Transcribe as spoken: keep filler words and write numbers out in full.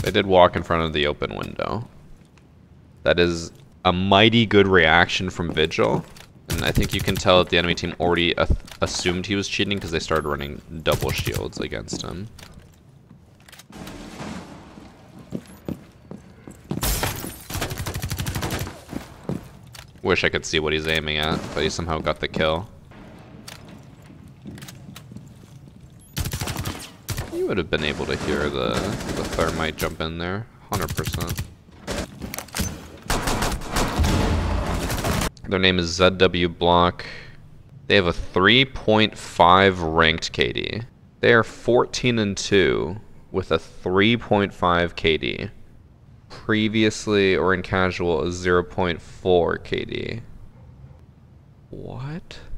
They did walk in front of the open window. That is a mighty good reaction from Vigil. And I think you can tell that the enemy team already uh, assumed he was cheating because they started running double shields against him. Wish I could see what he's aiming at, but he somehow got the kill. You would have been able to hear the, the thermite jump in there, one hundred percent. Their name is Z W Block. They have a three point five ranked K D. They are fourteen and two with a three point five K D. Previously, or in casual, a zero point four K D. What?